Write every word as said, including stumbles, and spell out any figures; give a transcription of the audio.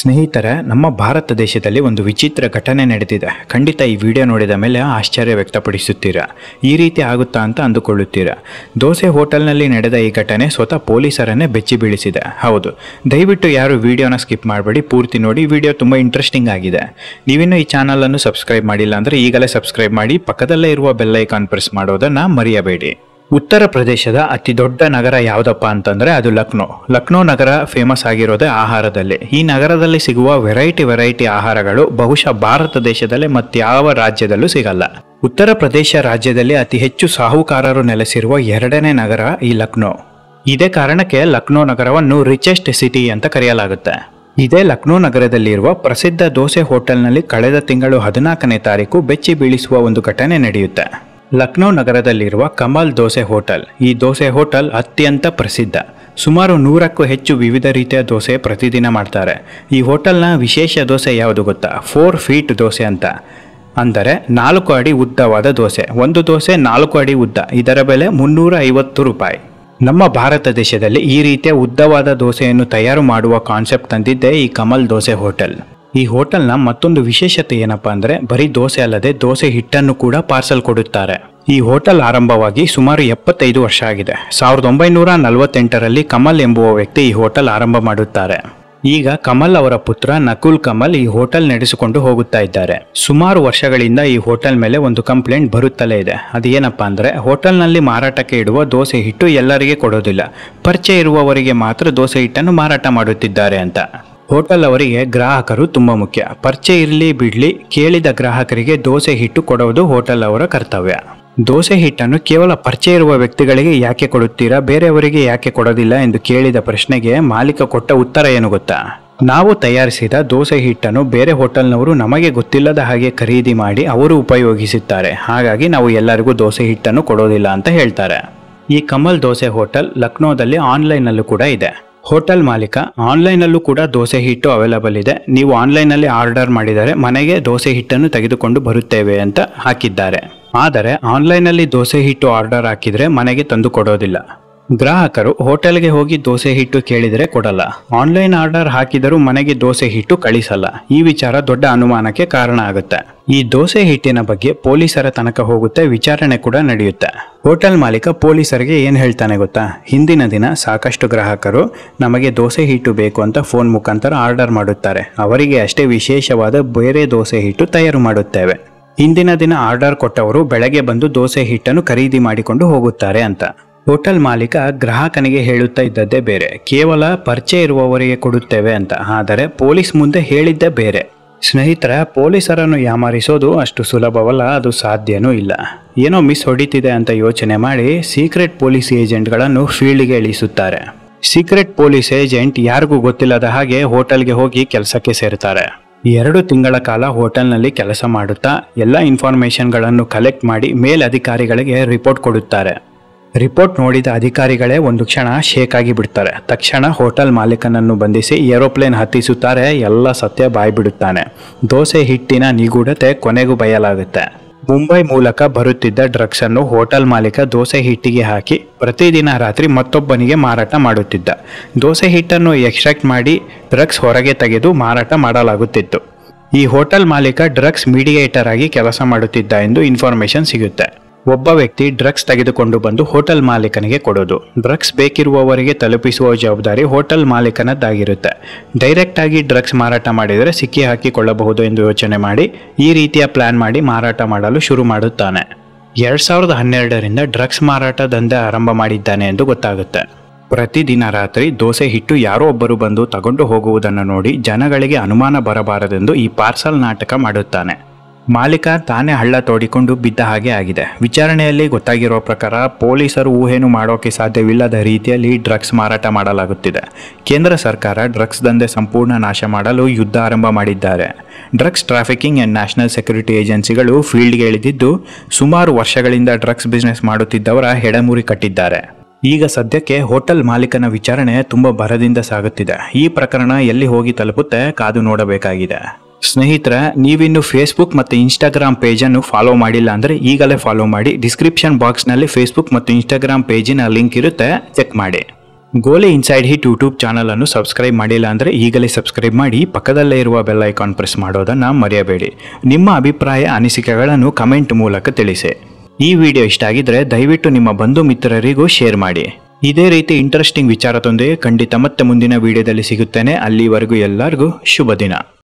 ಸ್ನೇಹಿತರೆ, ನಮ್ಮ ಭಾರತ ದೇಶದಲ್ಲಿ ಒಂದು ವಿಚಿತ್ರ ಘಟನೆ ನಡೆದಿದೆ. ಖಂಡಿತ ಈ ವಿಡಿಯೋ ನೋಡಿದ ಮೇಲೆ ಆಶ್ಚರ್ಯ ವ್ಯಕ್ತಪಡಿಸುತ್ತೀರಾ. ಈ ರೀತಿ ಆಗುತ್ತಾ ಅಂತ ಅಂದುಕೊಳ್ಳುತ್ತೀರಾ. ದೋಸೆ ಹೋಟೆಲ್ನಲ್ಲಿ ನಡೆದ ಈ ಘಟನೆ ಸ್ವತಃ ಪೊಲೀಸರನ್ನೇ ಬೆಚ್ಚಿ ಬೀಳಿಸಿದೆ. ಹೌದು, ದಯವಿಟ್ಟು ಯಾರು ವಿಡಿಯೋನ ಸ್ಕಿಪ್ ಮಾಡಬೇಡಿ, ಪೂರ್ತಿ ನೋಡಿ. ವಿಡಿಯೋ ತುಂಬ ಇಂಟ್ರೆಸ್ಟಿಂಗ್ ಆಗಿದೆ. ನೀವಿನ್ನೂ ಈ ಚಾನಲನ್ನು ಸಬ್ಸ್ಕ್ರೈಬ್ ಮಾಡಿಲ್ಲ ಅಂದರೆ ಈಗಲೇ ಸಬ್ಸ್ಕ್ರೈಬ್ ಮಾಡಿ, ಪಕ್ಕದಲ್ಲೇ ಇರುವ ಬೆಲ್ ಐಕಾನ್ ಪ್ರೆಸ್ ಮಾಡೋದನ್ನು ಮರೆಯಬೇಡಿ. ಉತ್ತರ ಪ್ರದೇಶದ ಅತಿ ದೊಡ್ಡ ನಗರ ಯಾವುದಪ್ಪ ಅಂತಂದರೆ ಅದು ಲಕ್ನೋ. ಲಕ್ನೋ ನಗರ ಫೇಮಸ್ ಆಗಿರೋದೇ ಆಹಾರದಲ್ಲಿ. ಈ ನಗರದಲ್ಲಿ ಸಿಗುವ ವೆರೈಟಿ ವೆರೈಟಿ ಆಹಾರಗಳು ಬಹುಶಃ ಭಾರತ ದೇಶದಲ್ಲೇ ಮತ್ಯಾವ ರಾಜ್ಯದಲ್ಲೂ ಸಿಗಲ್ಲ. ಉತ್ತರ ಪ್ರದೇಶ ರಾಜ್ಯದಲ್ಲಿ ಅತಿ ಹೆಚ್ಚು ಸಾಹುಕಾರರು ನೆಲೆಸಿರುವ ಎರಡನೇ ನಗರ ಈ ಲಕ್ನೋ. ಇದೇ ಕಾರಣಕ್ಕೆ ಲಕ್ನೋ ನಗರವನ್ನು ರಿಚೆಸ್ಟ್ ಸಿಟಿ ಅಂತ ಕರೆಯಲಾಗುತ್ತೆ. ಇದೇ ಲಕ್ನೋ ನಗರದಲ್ಲಿರುವ ಪ್ರಸಿದ್ಧ ದೋಸೆ ಹೋಟೆಲ್ನಲ್ಲಿ ಕಳೆದ ತಿಂಗಳು ಹದಿನಾಲ್ಕನೇ ತಾರೀಕು ಬೆಚ್ಚಿ ಬೀಳಿಸುವ ಒಂದು ಘಟನೆ ನಡೆಯುತ್ತೆ. ಲಕ್ನೋ ನಗರದಲ್ಲಿರುವ ಕಮಲ್ ದೋಸೆ ಹೋಟೆಲ್. ಈ ದೋಸೆ ಹೋಟೆಲ್ ಅತ್ಯಂತ ಪ್ರಸಿದ್ಧ. ಸುಮಾರು ನೂರಕ್ಕೂ ಹೆಚ್ಚು ವಿವಿಧ ರೀತಿಯ ದೋಸೆ ಪ್ರತಿದಿನ ಮಾಡ್ತಾರೆ. ಈ ಹೋಟೆಲ್ನ ವಿಶೇಷ ದೋಸೆ ಯಾವುದು ಗೊತ್ತಾ? ಫೋರ್ ಫೀಟ್ ದೋಸೆ ಅಂತ. ಅಂದರೆ ನಾಲ್ಕು ಅಡಿ ಉದ್ದವಾದ ದೋಸೆ. ಒಂದು ದೋಸೆ ನಾಲ್ಕು ಅಡಿ ಉದ್ದ. ಇದರ ಬೆಲೆ ಮುನ್ನೂರ ಐವತ್ತು ರೂಪಾಯಿ. ನಮ್ಮ ಭಾರತ ದೇಶದಲ್ಲಿ ಈ ರೀತಿಯ ಉದ್ದವಾದ ದೋಸೆಯನ್ನು ತಯಾರು ಮಾಡುವ ಕಾನ್ಸೆಪ್ಟ್ ತಂದಿದ್ದೇ ಈ ಕಮಲ್ ದೋಸೆ ಹೋಟೆಲ್. ಈ ಹೋಟೆಲ್ನ ಮತ್ತೊಂದು ವಿಶೇಷತೆ ಏನಪ್ಪಾ ಅಂದರೆ ಬರೀ ದೋಸೆ ಅಲ್ಲದೆ ದೋಸೆ ಹಿಟ್ಟನ್ನು ಕೂಡ ಪಾರ್ಸಲ್ ಕೊಡುತ್ತಾರೆ. ಈ ಹೋಟೆಲ್ ಆರಂಭವಾಗಿ ಸುಮಾರು ಎಪ್ಪತ್ತೈದು ವರ್ಷ ಆಗಿದೆ. ಸಾವಿರದ ಒಂಬೈನೂರ ನಲವತ್ತೆಂಟರಲ್ಲಿ ಕಮಲ್ ಎಂಬುವ ವ್ಯಕ್ತಿ ಈ ಹೋಟೆಲ್ ಆರಂಭ ಮಾಡುತ್ತಾರೆ. ಈಗ ಕಮಲ್ ಅವರ ಪುತ್ರ ನಕುಲ್ ಕಮಲ್ ಈ ಹೋಟೆಲ್ ನಡೆಸಿಕೊಂಡು ಹೋಗುತ್ತಾ ಇದ್ದಾರೆ. ಸುಮಾರು ವರ್ಷಗಳಿಂದ ಈ ಹೋಟೆಲ್ ಮೇಲೆ ಒಂದು ಕಂಪ್ಲೇಂಟ್ ಬರುತ್ತಲೇ ಇದೆ. ಅದೇನಪ್ಪಾ ಅಂದರೆ ಹೋಟೆಲ್ನಲ್ಲಿ ಮಾರಾಟಕ್ಕೆ ಇಡುವ ದೋಸೆ ಹಿಟ್ಟು ಎಲ್ಲರಿಗೆ ಕೊಡೋದಿಲ್ಲ, ಪರಿಚಯ ಇರುವವರಿಗೆ ಮಾತ್ರ ದೋಸೆ ಹಿಟ್ಟನ್ನು ಮಾರಾಟ ಮಾಡುತ್ತಿದ್ದಾರೆ ಅಂತ. ಹೋಟೆಲ್ ಅವರಿಗೆ ಗ್ರಾಹಕರು ತುಂಬ ಮುಖ್ಯ. ಪರಿಚಯ ಇರಲಿ ಬಿಡ್ಲಿ, ಕೇಳಿದ ಗ್ರಾಹಕರಿಗೆ ದೋಸೆ ಹಿಟ್ಟು ಕೊಡುವುದು ಹೋಟೆಲ್ ಅವರ ಕರ್ತವ್ಯ. ದೋಸೆ ಹಿಟ್ಟನ್ನು ಕೇವಲ ಪರಿಚಯ ಇರುವ ವ್ಯಕ್ತಿಗಳಿಗೆ ಯಾಕೆ ಕೊಡುತ್ತೀರಾ, ಬೇರೆಯವರಿಗೆ ಯಾಕೆ ಕೊಡೋದಿಲ್ಲ ಎಂದು ಕೇಳಿದ ಪ್ರಶ್ನೆಗೆ ಮಾಲೀಕ ಕೊಟ್ಟ ಉತ್ತರ ಏನು ಗೊತ್ತಾ? ನಾವು ತಯಾರಿಸಿದ ದೋಸೆ ಹಿಟ್ಟನ್ನು ಬೇರೆ ಹೋಟೆಲ್ನವರು ನಮಗೆ ಗೊತ್ತಿಲ್ಲದ ಹಾಗೆ ಖರೀದಿ ಮಾಡಿ ಅವರು ಉಪಯೋಗಿಸುತ್ತಾರೆ. ಹಾಗಾಗಿ ನಾವು ಎಲ್ಲರಿಗೂ ದೋಸೆ ಹಿಟ್ಟನ್ನು ಕೊಡೋದಿಲ್ಲ ಅಂತ ಹೇಳ್ತಾರೆ. ಈ ಕಮಲ್ ದೋಸೆ ಹೋಟೆಲ್ ಲಕ್ನೋದಲ್ಲಿ ಆನ್ಲೈನಲ್ಲೂ ಕೂಡ ಇದೆ. ಹೋಟೆಲ್ ಮಾಲೀಕ ಆನ್ಲೈನಲ್ಲೂ ಕೂಡ ದೋಸೆ ಹಿಟ್ಟು ಅವೈಲಬಲ್ ಇದೆ, ನೀವು ಆನ್ಲೈನಲ್ಲಿ ಆರ್ಡರ್ ಮಾಡಿದರೆ ಮನೆಗೆ ದೋಸೆ ಹಿಟ್ಟನ್ನು ತೆಗೆದುಕೊಂಡು ಬರುತ್ತೇವೆ ಅಂತ ಹಾಕಿದ್ದಾರೆ. ಆದರೆ ಆನ್ಲೈನಲ್ಲಿ ದೋಸೆ ಹಿಟ್ಟು ಆರ್ಡರ್ ಹಾಕಿದರೆ ಮನೆಗೆ ತಂದು ಕೊಡೋದಿಲ್ಲ. ಗ್ರಾಹಕರು ಹೋಟೆಲ್ಗೆ ಹೋಗಿ ದೋಸೆ ಹಿಟ್ಟು ಕೇಳಿದರೆ ಕೊಡಲ್ಲ. ಆನ್ಲೈನ್ ಆರ್ಡರ್ ಹಾಕಿದರೂ ಮನೆಗೆ ದೋಸೆ ಹಿಟ್ಟು ಕಳಿಸಲ್ಲ. ಈ ವಿಚಾರ ದೊಡ್ಡ ಅನುಮಾನಕ್ಕೆ ಕಾರಣ ಆಗುತ್ತೆ. ಈ ದೋಸೆ ಹಿಟ್ಟಿನ ಬಗ್ಗೆ ಪೊಲೀಸರ ತನಕ ಹೋಗುತ್ತೆ, ವಿಚಾರಣೆ ಕೂಡ ನಡೆಯುತ್ತೆ. ಹೋಟೆಲ್ ಮಾಲೀಕ ಪೊಲೀಸರಿಗೆ ಏನು ಹೇಳ್ತಾನೆ ಗೊತ್ತಾ? ಹಿಂದಿನ ದಿನ ಸಾಕಷ್ಟು ಗ್ರಾಹಕರು ನಮಗೆ ದೋಸೆ ಹಿಟ್ಟು ಬೇಕು ಅಂತ ಫೋನ್ ಮುಖಾಂತರ ಆರ್ಡರ್ ಮಾಡುತ್ತಾರೆ. ಅವರಿಗೆ ಅಷ್ಟೇ ವಿಶೇಷವಾದ ಬೇರೆ ದೋಸೆ ಹಿಟ್ಟು ತಯಾರು ಮಾಡುತ್ತೇವೆ. ಹಿಂದಿನ ದಿನ ಆರ್ಡರ್ ಕೊಟ್ಟವರು ಬೆಳಗ್ಗೆ ಬಂದು ದೋಸೆ ಹಿಟ್ಟನ್ನು ಖರೀದಿ ಮಾಡಿಕೊಂಡು ಹೋಗುತ್ತಾರೆ ಅಂತ. ಹೋಟೆಲ್ ಮಾಲೀಕ ಗ್ರಾಹಕನಿಗೆ ಹೇಳುತ್ತಾ ಇದ್ದದ್ದೇ ಬೇರೆ, ಕೇವಲ ಪರಿಚಯ ಇರುವವರಿಗೆ ಕೊಡುತ್ತೇವೆ ಅಂತ. ಆದರೆ ಪೊಲೀಸ್ ಮುಂದೆ ಹೇಳಿದ್ದೇ ಬೇರೆ. ಸ್ನೇಹಿತರ, ಪೊಲೀಸರನ್ನು ಯಾಮಾರಿಸೋದು ಅಷ್ಟು ಸುಲಭವಲ್ಲ, ಅದು ಸಾಧ್ಯನೂ ಇಲ್ಲ. ಏನೋ ಮಿಸ್ ಹೊಡಿತಿದೆ ಅಂತ ಯೋಚನೆ ಮಾಡಿ ಸೀಕ್ರೆಟ್ ಪೊಲೀಸ್ ಏಜೆಂಟ್ಗಳನ್ನು ಫೀಲ್ಡ್ಗೆ ಇಳಿಸುತ್ತಾರೆ. ಸೀಕ್ರೆಟ್ ಪೊಲೀಸ್ ಏಜೆಂಟ್ ಯಾರಿಗೂ ಗೊತ್ತಿಲ್ಲದ ಹಾಗೆ ಹೋಟೆಲ್ಗೆ ಹೋಗಿ ಕೆಲಸಕ್ಕೆ ಸೇರ್ತಾರೆ. ಎರಡು ತಿಂಗಳ ಕಾಲ ಹೋಟೆಲ್ನಲ್ಲಿ ಕೆಲಸ ಮಾಡುತ್ತಾ ಎಲ್ಲ ಇನ್ಫಾರ್ಮೇಷನ್ಗಳನ್ನು ಕಲೆಕ್ಟ್ ಮಾಡಿ ಮೇಲಧಿಕಾರಿಗಳಿಗೆ ರಿಪೋರ್ಟ್ ಕೊಡುತ್ತಾರೆ. ರಿಪೋರ್ಟ್ ನೋಡಿದ ಅಧಿಕಾರಿಗಳೇ ಒಂದು ಕ್ಷಣ ಶೇಕ್ ಆಗಿ ಬಿಡ್ತಾರೆ. ತಕ್ಷಣ ಹೋಟೆಲ್ ಮಾಲೀಕನನ್ನು ಬಂಧಿಸಿ ಏರೋಪ್ಲೇನ್ ಹತ್ತಿಸುತ್ತಾರೆ. ಎಲ್ಲ ಸತ್ಯ ಬಾಯ್ಬಿಡುತ್ತಾನೆ. ದೋಸೆ ಹಿಟ್ಟಿನ ನಿಗೂಢತೆ ಕೊನೆಗೂ ಬಯಲಾಗುತ್ತೆ. ಮುಂಬೈ ಮೂಲಕ ಬರುತ್ತಿದ್ದ ಡ್ರಗ್ಸ್ ಅನ್ನು ಹೋಟೆಲ್ ಮಾಲೀಕ ದೋಸೆ ಹಿಟ್ಟಿಗೆ ಹಾಕಿ ಪ್ರತಿದಿನ ರಾತ್ರಿ ಮತ್ತೊಬ್ಬನಿಗೆ ಮಾರಾಟ ಮಾಡುತ್ತಿದ್ದ. ದೋಸೆ ಹಿಟ್ಟನ್ನು ಎಕ್ಸ್ಟ್ರಾಕ್ಟ್ ಮಾಡಿ ಡ್ರಗ್ಸ್ ಹೊರಗೆ ತೆಗೆದು ಮಾರಾಟ ಮಾಡಲಾಗುತ್ತಿತ್ತು. ಈ ಹೋಟೆಲ್ ಮಾಲೀಕ ಡ್ರಗ್ಸ್ ಮೀಡಿಯೇಟರ್ ಆಗಿ ಕೆಲಸ ಮಾಡುತ್ತಿದ್ದ ಎಂದು ಇನ್ಫಾರ್ಮೇಶನ್ ಸಿಗುತ್ತೆ. ಒಬ್ಬ ವ್ಯಕ್ತಿ ಡ್ರಗ್ಸ್ ತೆಗೆದುಕೊಂಡು ಬಂದು ಹೋಟೆಲ್ ಮಾಲೀಕನಿಗೆ ಕೊಡೋದು. ಡ್ರಗ್ಸ್ ಬೇಕಿರುವವರಿಗೆ ತಲುಪಿಸುವ ಜವಾಬ್ದಾರಿ ಹೋಟೆಲ್ ಮಾಲೀಕನದ್ದಾಗಿರುತ್ತೆ. ಡೈರೆಕ್ಟ್ ಆಗಿ ಡ್ರಗ್ಸ್ ಮಾರಾಟ ಮಾಡಿದರೆ ಸಿಕ್ಕಿ ಹಾಕಿಕೊಳ್ಳಬಹುದು ಎಂದು ಯೋಚನೆ ಮಾಡಿ ಈ ರೀತಿಯ ಪ್ಲಾನ್ ಮಾಡಿ ಮಾರಾಟ ಮಾಡಲು ಶುರು ಮಾಡುತ್ತಾನೆ. ಎರಡ್ ಸಾವಿರದ ಹನ್ನೆರಡರಿಂದ ಡ್ರಗ್ಸ್ ಮಾರಾಟ ದಂಧೆ ಆರಂಭ ಮಾಡಿದ್ದಾನೆ ಎಂದು ಗೊತ್ತಾಗುತ್ತೆ. ಪ್ರತಿದಿನ ರಾತ್ರಿ ದೋಸೆ ಹಿಟ್ಟು ಯಾರೋ ಒಬ್ಬರು ಬಂದು ತಗೊಂಡು ಹೋಗುವುದನ್ನು ನೋಡಿ ಜನಗಳಿಗೆ ಅನುಮಾನ ಬರಬಾರದೆಂದು ಈ ಪಾರ್ಸಲ್ ನಾಟಕ ಮಾಡುತ್ತಾನೆ. ಮಾಲೀಕ ತಾನೇ ಹಳ್ಳ ತೋಡಿಕೊಂಡು ಬಿದ್ದ ಹಾಗೆ ಆಗಿದೆ. ವಿಚಾರಣೆಯಲ್ಲಿ ಗೊತ್ತಾಗಿರೋ ಪ್ರಕಾರ ಪೊಲೀಸರು ಊಹೆನು ಮಾಡೋಕೆ ಸಾಧ್ಯವಿಲ್ಲದ ರೀತಿಯಲ್ಲಿ ಡ್ರಗ್ಸ್ ಮಾರಾಟ ಮಾಡಲಾಗುತ್ತಿದೆ. ಕೇಂದ್ರ ಸರ್ಕಾರ ಡ್ರಗ್ಸ್ ದಂಧೆ ಸಂಪೂರ್ಣ ನಾಶ ಮಾಡಲು ಯುದ್ಧ ಆರಂಭ ಮಾಡಿದ್ದಾರೆ. Drugs trafficking and national security ಏಜೆನ್ಸಿಗಳು ಫೀಲ್ಡ್ಗೆ ಇಳಿದಿದ್ದು ಸುಮಾರು ವರ್ಷಗಳಿಂದ ಡ್ರಗ್ಸ್ ಬಿಸ್ನೆಸ್ ಮಾಡುತ್ತಿದ್ದವರ ಹೆಡೆಮುರಿ ಕಟ್ಟಿದ್ದಾರೆ. ಈಗ ಸದ್ಯಕ್ಕೆ ಹೋಟೆಲ್ ಮಾಲೀಕನ ವಿಚಾರಣೆ ತುಂಬ ಭರದಿಂದ ಸಾಗುತ್ತಿದೆ. ಈ ಪ್ರಕರಣ ಎಲ್ಲಿ ಹೋಗಿ ತಲುಪುತ್ತೆ ಕಾದು ನೋಡಬೇಕಾಗಿದೆ. ಸ್ನೇಹಿತರೆ, ನೀವಿನ್ನು ಫೇಸ್ಬುಕ್ ಮತ್ತು ಇನ್ಸ್ಟಾಗ್ರಾಮ್ ಪೇಜನ್ನು ಫಾಲೋ ಮಾಡಿಲ್ಲ ಅಂದರೆ ಈಗಲೇ ಫಾಲೋ ಮಾಡಿ. ಡಿಸ್ಕ್ರಿಪ್ಷನ್ ಬಾಕ್ಸ್ನಲ್ಲಿ ಫೇಸ್ಬುಕ್ ಮತ್ತು ಇನ್ಸ್ಟಾಗ್ರಾಮ್ ಪೇಜಿನ ಲಿಂಕ್ ಇರುತ್ತೆ, ಚೆಕ್ ಮಾಡಿ. ಗೋಲೆ ಇನ್ಸೈಡ್ ಹಿಟ್ ಯೂಟ್ಯೂಬ್ ಚಾನಲ್ ಅನ್ನು ಸಬ್ಸ್ಕ್ರೈಬ್ ಮಾಡಿಲ್ಲ ಅಂದರೆ ಈಗಲೇ ಸಬ್ಸ್ಕ್ರೈಬ್ ಮಾಡಿ ಪಕ್ಕದಲ್ಲೇ ಇರುವ ಬೆಲ್ ಐಕಾನ್ ಪ್ರೆಸ್ ಮಾಡೋದನ್ನು ಮರೆಯಬೇಡಿ. ನಿಮ್ಮ ಅಭಿಪ್ರಾಯ ಅನಿಸಿಕೆಗಳನ್ನು ಕಮೆಂಟ್ ಮೂಲಕ ತಿಳಿಸಿ. ಈ ವಿಡಿಯೋ ಇಷ್ಟ ಆಗಿದ್ರೆ ದಯವಿಟ್ಟು ನಿಮ್ಮ ಬಂಧು ಮಿತ್ರರಿಗೂ ಶೇರ್ ಮಾಡಿ. ಇದೇ ರೀತಿ ಇಂಟ್ರೆಸ್ಟಿಂಗ್ ವಿಚಾರದೊಂದಿಗೆ ಖಂಡಿತ ಮತ್ತೆ ಮುಂದಿನ ವಿಡಿಯೋದಲ್ಲಿ ಸಿಗುತ್ತೇನೆ. ಅಲ್ಲಿವರೆಗೂ ಎಲ್ಲರಿಗೂ ಶುಭ ದಿನ.